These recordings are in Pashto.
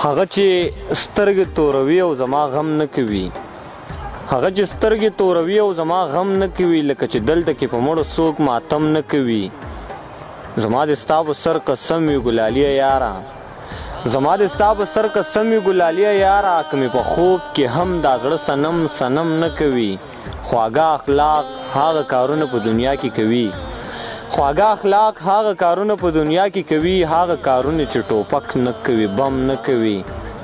هغه چې سترګې توروي او زما غم نه کوي، هغه چې سترګې توروي او زما غم نه کوي، لکه چې دلته کې په مړو څوک ماتم نه کوي. زما د ستا په سر قسم وي ګلالیه یاره، زما د ستا په سر قسم وي ګلالیه یاره، که مې په خوب کې هم دا زړه صنم صنم نه کوي. خواږه اخلاق هغه کارونه په دنیا کې کوي، خواږه اخلاق هغه کارونه په دنیا کې کوي، هغه کارونه چې ټوپک نه کوي، بم نه کوي.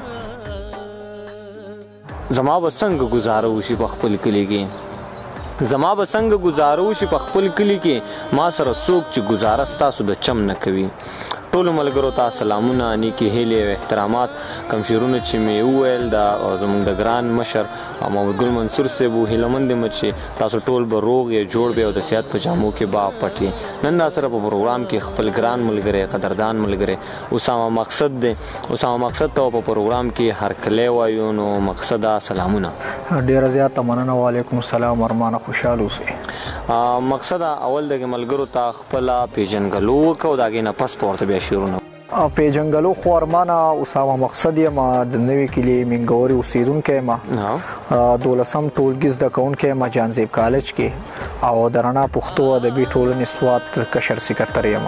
زما به څنګه گزاره وشي په خپل کلي کې، زما به څنګه گزاره وشي په خپل کلي کې، ما سره څوک چې گزاره ستاسو د چم نه کوي. ټولو ملګرو ته سلامونه، نیکې هیلې او احترامات. کوم شعرونه چې مې وویل دا زموږ د ګران مشر محمد ګل منصور صاحب و، هیله مند یم چې تاسو ټول به روغ یا جوړ به او د صحت په جامو کې به پټ. نن راسره په پروګرام کې خپل ګران ملګری قدردان ملګری اسامه مقصد دی. اسامه مقصد ته په پروګرام کې هرکلی وایو. نو مقصده سلامونه. ډېره زیاته مننه. وعلیکم السلام. ارمانه خوشحاله اوسئ. مقصده اول دغه ملګرو ته خپله پیژنګلو وکړو، د هغې نه پس په ورته بیا شعرونه پیژنګلو. خو ارمانه اسامه مقصد یم، د نوي کلي مینګوري اوسېدونکی یم، 12م ټولګي زده کوونکی یم جانزیب کالج کې، او د رڼا پښتو ادبي ټولنې سوات کشر سکتر یم.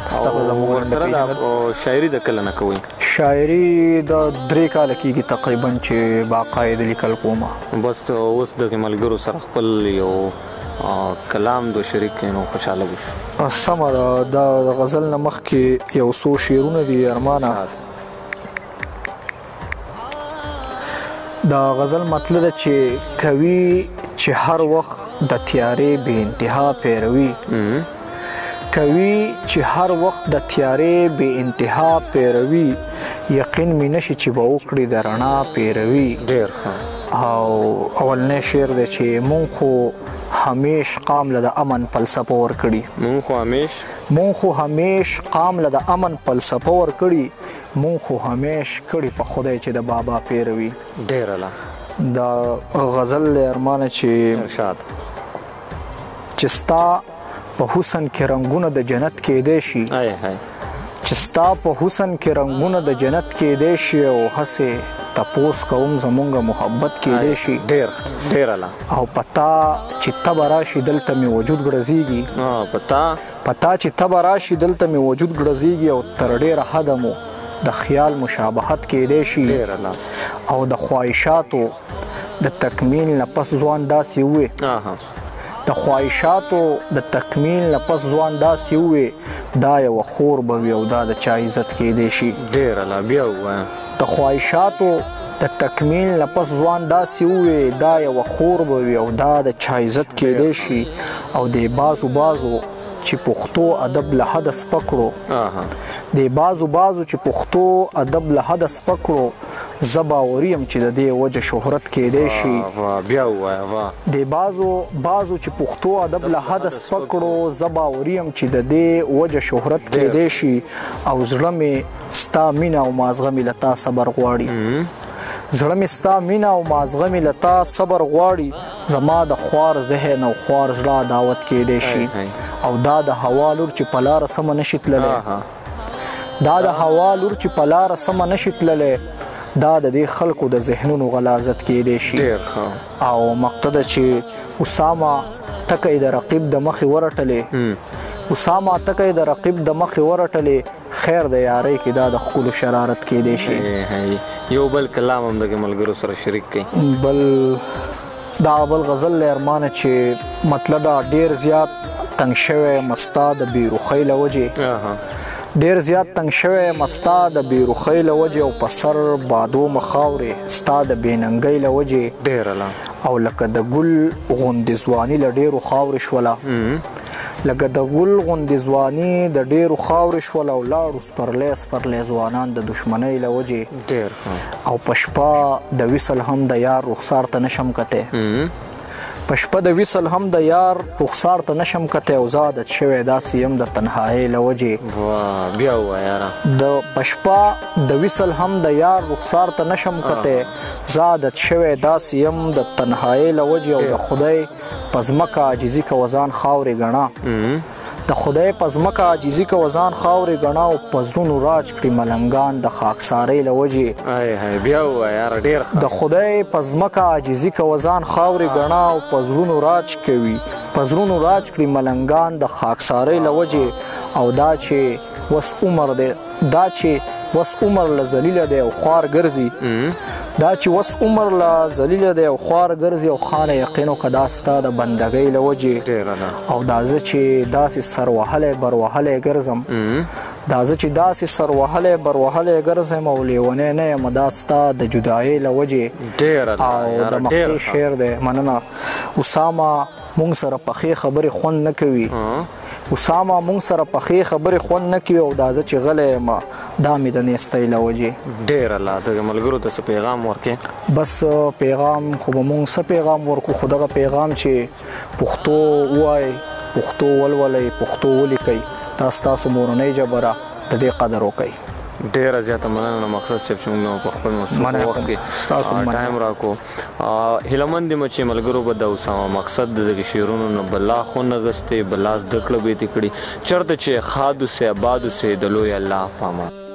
شاعري د کله نه کوئ؟ شاعري د 3 کاله کېږي تقریبا چې باقاعده لیکل کوم. بس اوس دغه ملګرو سره خپل یو کلام دو شریک کړئ نو خوشحاله به شو. سمه ده. د غزل نه مخکې یو څو شعرونه دي ارمانه. د غزل مطلب ده چې کوي چې هر وخت د تیارې بې انتها پیروي، کوي چې هر وخت د تیارې بې انتها پیروي، یقین مې نشي چې به وکړي د رڼا پیروي. ډېر ښه. او اولنی شعر دی چې مونږ خو همیش قام له د امن فلسفه ورکړي، مونږ خو همیش قام له د امن فلسفه ورکړي، مونږ خو همیش کړي په خدای چې د بابا پیروي. ډېر الله. دا غزل ارمانه چې ارشاد چې ستا په حسن کې رنگونه د جنت کېدی شي، چې ستا په حسن کې رنگونه د جنت کېدی شي، او هسې تپوس کوم زمونږ محبت کېدی شي. ډېر الله. او پتا چې ته به راشي دلته مې وجود ګړزیږي، پتا چې ته به راشي دلته مې وجود ګړزیږي، او تر ډېره حده مو د خیال مشابهت کېدی شي. او د خواهشاتو د تکمیل نه پس ځوان داسې ووې، د خواهشاتو د تکمیل نه پس ځوان داسې ووې، دا یوه خور به وي او دا د چا عزت کېدی شي. ډېر الله. بیا ووایه. د خواهشاتو د تکمیل نه پس ځوان داسې ووې، دا یوه خور به وي او دا د چا عزت کېدی شي. او د بازو چې پښتو ادب له حده سپک کړو، د بازو چې پښتو ادب له حده سپک کړو، زه باوري یم چې د دې وجه شهرت کېدی شي. بیا ووایه. د بازو چې پښتو ادب له حده سپک کړو، زه باوري یم چې د دې وجه شهرت کېدی شي. او زړه مې ستا مینه او مازغه مې له تا صبر غواړي، زړه مې ستا مینه او مازغه مې له تا صبر غواړي، زما د خوار ذهن او خوار زړه دعوت کېدی شي. او دا د هوا لور چې په لاره سمه نشي تللی، دا د هوا لور چې په لاره سمه نشي تللی، دا د دې خلکو د ذهنونو غلازت کېدی شي. او مقصده چې اسامه تکه د رقیب د مخې ورټلې، اسامه تکه د رقیب د مخې ورټلې، خیر د یارۍ کې دا د ښکلو شرارت کېدی شي. یو بل کلام هم دغه ملګرو سره شریک کړئ. دا بل غزل ارمانه چې مطلب دا ډېر زیات تنگ شوی مستا د بیروخۍ له وجې، ډېر زیات تنگ شوی مستا د بیروخۍ له وجې، او په سر بادو مخاورې ستا د بېننګۍ له وجې. ډېر الله. او لکه د ګل غوندې ځواني له ډېرو خاورې شوله، لکه د ګل غوندې ځواني د ډېرو خاورې شوله، او لاړو سپرلی ځوانان د دشمنۍ له وجې. او په شپه د وصل هم د یار رخسار ته نشم کتی، په شپه د وصل هم د یار رخسار ته نشم کتی، او زه عادت شوی داسې یم د تنهایۍ له وجې. بیا ووایه یاره. په شپه د وصل هم د یار رخسار ته نشم کتی، زه عادت شوی داسې یم د تنهایۍ له وجې. او د خدای په ځمکه عاجزي کوه ځان خاورې ګڼه، د خدای په ځمکه عاجزي کوه ځان خاورې ګڼه او په زړونو راج کړي ملنګان د خاکسارۍ له وجې بیا ووایه یاره ډېر ښه د خدای په ځمکه عاجزي کوه ځان خاورې ګڼه او په زړونو راج کوي په زړونو راج کړي ملنګان د خاکسارۍ له وجې او دا چې وس عمر دی دا چې وس عمر له ذلیله دی او خوار ګرځي دا چې وس عمر له ذلیله دی او خوار ګرځي او خانه یقینو که دا ستا د بندګۍ له وجې او دا زه چې داسې سر وهلی بر وهلی ګرځم دا زه چې داسې سر وهلی بر وهلی ګرځم او لیونی نه یم دا ستا د جدایۍ له وجې او د مقطع شعر دی مننه اسامه مونږ سره پخې خبرې خوند نه کوي اسامه مونږ سره پخې خبرې خوند نه کوي او دا زه چې غلی یم دا مې د نیستۍ له وجې ډېر الله دغه ملګرو ته څه پیغام ورکې بس پیغام خو به مونږ څه پیغام ورکو خو دغه پیغام چې پښتو ووایئ پښتو ولولئ پښتو ولیکئ دا ستاسو مورنۍ ژبه ده د دې قدر وکئ ډیره زیاته مننه مقصد صاحب چې موږ په خپل مصروف وخت کې ټایم راکو هیلمند یم چې ملګرو به د اسامه مقصد دغه شعرونو نه بلا خو نه غستې بلا زده کړه به یې کړي چېرته چې ښاد اوسې اباد اوسې د لوی الله په امان